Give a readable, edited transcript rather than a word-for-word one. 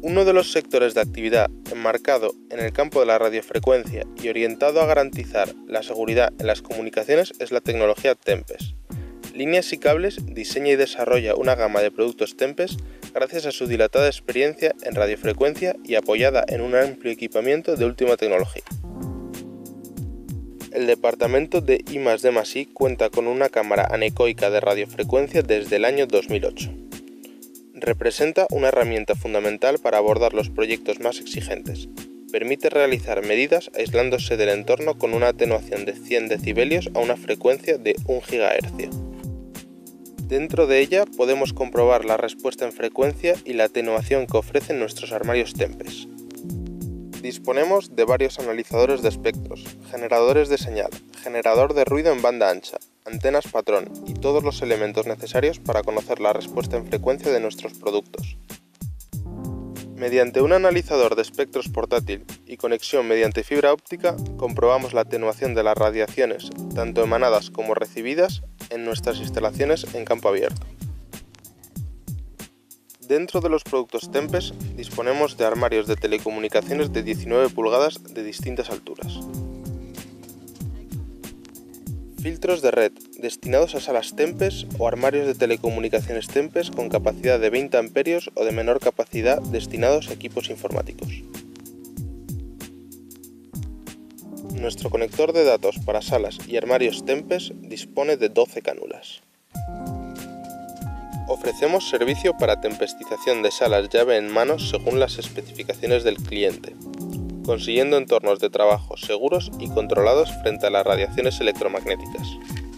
Uno de los sectores de actividad enmarcado en el campo de la radiofrecuencia y orientado a garantizar la seguridad en las comunicaciones es la tecnología Tempest. Líneas y Cables diseña y desarrolla una gama de productos Tempest gracias a su dilatada experiencia en radiofrecuencia y apoyada en un amplio equipamiento de última tecnología. El departamento de I+D+I cuenta con una cámara anecoica de radiofrecuencia desde el año 2008. Representa una herramienta fundamental para abordar los proyectos más exigentes. Permite realizar medidas aislándose del entorno con una atenuación de 100 decibelios a una frecuencia de 1 GHz. Dentro de ella podemos comprobar la respuesta en frecuencia y la atenuación que ofrecen nuestros armarios Tempest. Disponemos de varios analizadores de espectros, generadores de señal, generador de ruido en banda ancha, antenas patrón y todos los elementos necesarios para conocer la respuesta en frecuencia de nuestros productos. Mediante un analizador de espectros portátil y conexión mediante fibra óptica, comprobamos la atenuación de las radiaciones, tanto emanadas como recibidas, en nuestras instalaciones en campo abierto. Dentro de los productos Tempest disponemos de armarios de telecomunicaciones de 19 pulgadas de distintas alturas. Filtros de red destinados a salas Tempest o armarios de telecomunicaciones Tempest con capacidad de 20 amperios o de menor capacidad destinados a equipos informáticos. Nuestro conector de datos para salas y armarios Tempest dispone de 12 cánulas. Ofrecemos servicio para tempestización de salas llave en mano según las especificaciones del cliente, consiguiendo entornos de trabajo seguros y controlados frente a las radiaciones electromagnéticas.